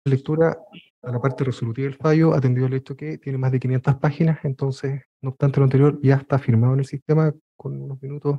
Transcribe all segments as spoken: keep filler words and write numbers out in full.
lectura a la parte resolutiva del fallo, atendido el hecho que tiene más de quinientas páginas, entonces, no obstante lo anterior, ya está firmado en el sistema con unos minutos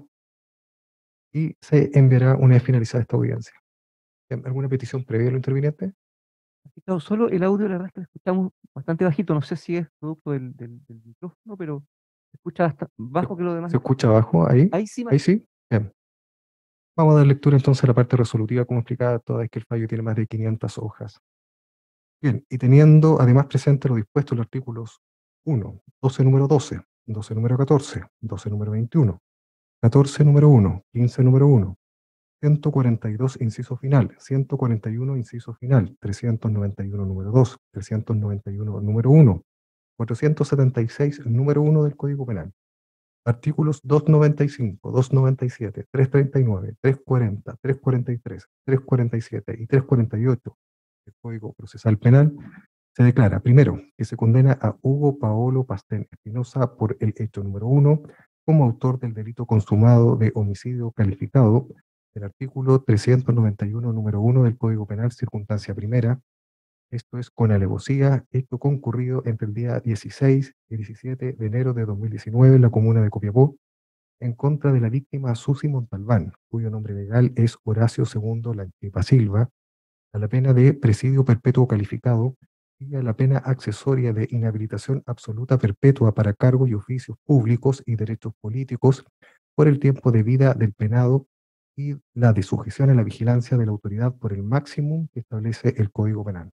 y se enviará una vez finalizada esta audiencia. ¿Alguna petición previa de lo interviniente? Claro, solo el audio, la verdad es que lo escuchamos bastante bajito. No sé si es producto del, del, del micrófono, pero se escucha hasta ¿Se, bajo que lo demás. se escucha abajo ahí? Ahí sí, Ahí Mati. sí. Bien. Vamos a dar lectura entonces a la parte resolutiva, como explicaba, toda vez que el fallo tiene más de quinientas hojas. Bien, y teniendo además presente lo dispuesto en los artículos uno, doce número doce, doce número catorce, doce número veintiuno, catorce número uno, quince número uno, ciento cuarenta y dos inciso final, ciento cuarenta y uno inciso final, trescientos noventa y uno número dos, trescientos noventa y uno número uno, cuatrocientos setenta y seis número uno del Código Penal. Artículos doscientos noventa y cinco, doscientos noventa y siete, trescientos treinta y nueve, trescientos cuarenta, trescientos cuarenta y tres, trescientos cuarenta y siete y trescientos cuarenta y ocho del Código Procesal Penal, se declara, primero, que se condena a Hugo Paolo Pastén Espinosa por el hecho número uno como autor del delito consumado de homicidio calificado del artículo trescientos noventa y uno número uno del Código Penal, circunstancia primera, esto es con alevosía, hecho concurrido entre el día dieciséis y diecisiete de enero de dos mil diecinueve en la comuna de Copiapó, en contra de la víctima Susi Montalbán, cuyo nombre legal es Horacio segundo Lanchipa Silva, a la pena de presidio perpetuo calificado y a la pena accesoria de inhabilitación absoluta perpetua para cargos y oficios públicos y derechos políticos por el tiempo de vida del penado y la de sujeción a la vigilancia de la autoridad por el máximo que establece el Código Penal.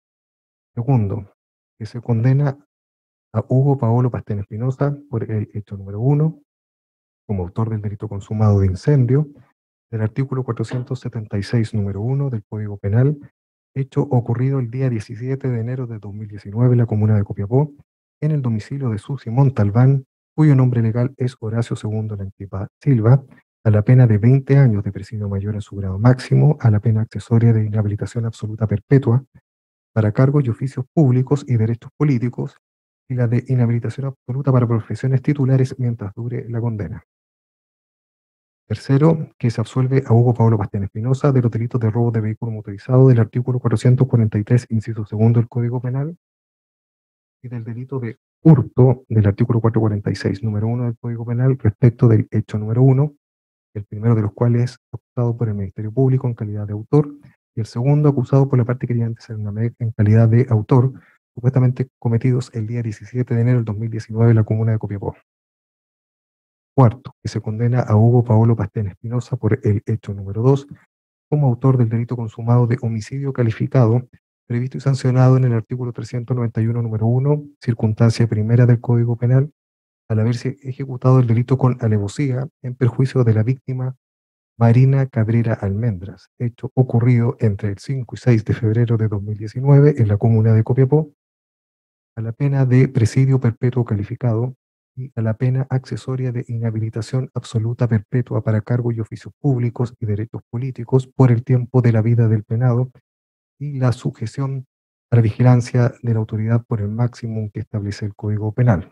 Segundo, que se condena a Hugo Paolo Pastén Espinosa por el hecho número uno, como autor del delito consumado de incendio, del artículo cuatrocientos setenta y seis número uno del Código Penal, hecho ocurrido el día diecisiete de enero de dos mil diecinueve en la comuna de Copiapó, en el domicilio de Susi Montalbán, cuyo nombre legal es Horacio segundo Lanchipa Silva, a la pena de veinte años de presidio mayor en su grado máximo, a la pena accesoria de inhabilitación absoluta perpetua para cargos y oficios públicos y derechos políticos, y la de inhabilitación absoluta para profesiones titulares mientras dure la condena. Tercero, que se absuelve a Hugo Pablo Pastén Espinosa de los delitos de robo de vehículo motorizado del artículo cuatrocientos cuarenta y tres, inciso segundo del Código Penal, y del delito de hurto del artículo cuatrocientos cuarenta y seis, número uno del Código Penal, respecto del hecho número uno, el primero de los cuales acusado por el Ministerio Público en calidad de autor, y el segundo acusado por la parte querellante Cernamec en calidad de autor, supuestamente cometidos el día diecisiete de enero del dos mil diecinueve en la comuna de Copiapó. Cuarto, que se condena a Hugo Paolo Pastén Espinosa por el hecho número dos, como autor del delito consumado de homicidio calificado, previsto y sancionado en el artículo trescientos noventa y uno número uno, circunstancia primera del Código Penal, al haberse ejecutado el delito con alevosía en perjuicio de la víctima Marina Cabrera Almendras, hecho ocurrido entre el cinco y seis de febrero de dos mil diecinueve en la comuna de Copiapó, a la pena de presidio perpetuo calificado y a la pena accesoria de inhabilitación absoluta perpetua para cargos y oficios públicos y derechos políticos por el tiempo de la vida del penado y la sujeción a la vigilancia de la autoridad por el máximo que establece el Código Penal.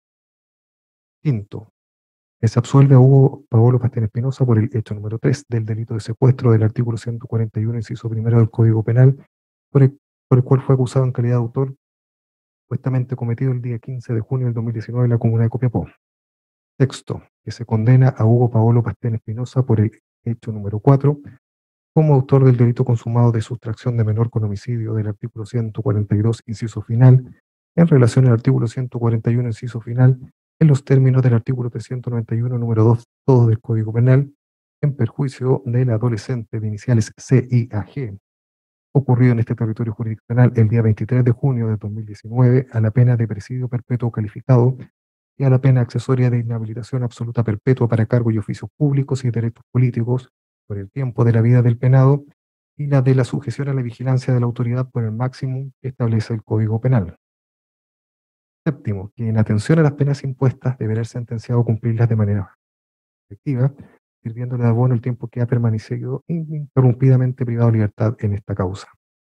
Quinto, que se absuelve a Hugo Paolo Pastén Espinosa por el hecho número tres del delito de secuestro del artículo ciento cuarenta y uno, inciso primero del Código Penal, por el, por el cual fue acusado en calidad de autor, supuestamente cometido el día quince de junio del dos mil diecinueve en la comuna de Copiapó. Sexto, que se condena a Hugo Paolo Pastén Espinosa por el hecho número cuatro, como autor del delito consumado de sustracción de menor con homicidio del artículo ciento cuarenta y dos, inciso final, en relación al artículo ciento cuarenta y uno, inciso final, en los términos del artículo trescientos noventa y uno, número dos, todo del Código Penal, en perjuicio del adolescente de iniciales C I A G, ocurrido en este territorio jurisdiccional el día veintitrés de junio de dos mil diecinueve, a la pena de presidio perpetuo calificado y a la pena accesoria de inhabilitación absoluta perpetua para cargos y oficios públicos y derechos políticos por el tiempo de la vida del penado y la de la sujeción a la vigilancia de la autoridad por el máximo que establece el Código Penal. Séptimo, que en atención a las penas impuestas deberá el sentenciado cumplirlas de manera efectiva, sirviéndole de abono el tiempo que ha permanecido ininterrumpidamente privado de libertad en esta causa.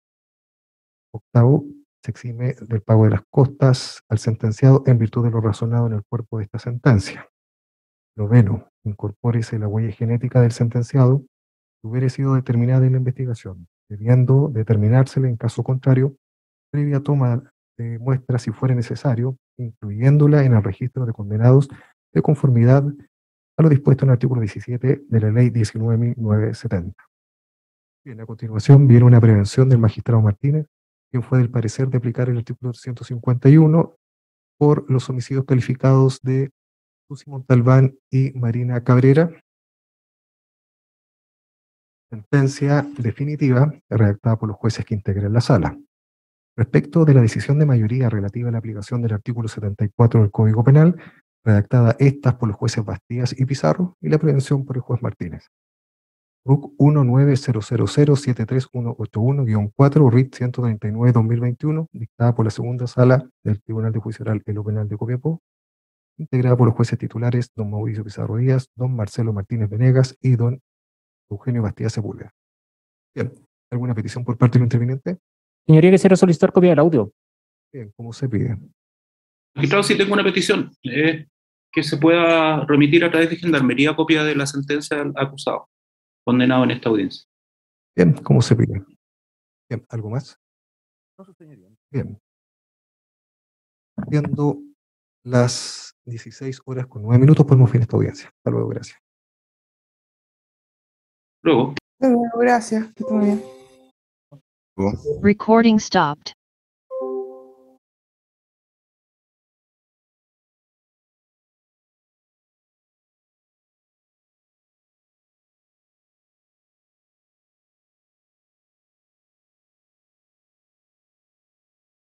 Octavo, se exime del pago de las costas al sentenciado en virtud de lo razonado en el cuerpo de esta sentencia. Noveno, incorpórese la huella genética del sentenciado que hubiera sido determinada en la investigación, debiendo determinársele en caso contrario, previa toma de muestras si fuera necesario, incluyéndola en el registro de condenados de conformidad a lo dispuesto en el artículo diecisiete de la Ley diecinueve mil novecientos setenta. Bien, a continuación viene una prevención del magistrado Martínez, quien fue del parecer de aplicar el artículo ciento cincuenta y uno por los homicidios calificados de Susi Montalbán y Marina Cabrera. Sentencia definitiva redactada por los jueces que integran la sala. Respecto de la decisión de mayoría relativa a la aplicación del artículo setenta y cuatro del Código Penal, redactada estas por los jueces Bastías y Pizarro, y la prevención por el juez Martínez. R U C uno nueve cero cero cero siete tres uno ocho uno guión cuatro, R I T ciento treinta y nueve guión dos mil veintiuno, dictada por la segunda sala del Tribunal de Juicio Oral en lo Penal de Copiapó, integrada por los jueces titulares don Mauricio Pizarro Díaz, don Marcelo Martínez Venegas y don Eugenio Bastías Sepúlveda. Bien, ¿alguna petición por parte del interviniente? Señoría, quisiera solicitar copia del audio. Bien, ¿cómo se pide? Magistrado, sí tengo una petición, eh, que se pueda remitir a través de Gendarmería copia de la sentencia al acusado, condenado en esta audiencia. Bien, ¿cómo se pide? Bien, ¿algo más? No, su señoría. Bien. Siendo las dieciséis horas con nueve minutos, podemos fin esta audiencia. Hasta luego, gracias. Luego. Bueno, gracias, que esté muy bien. Recording stopped.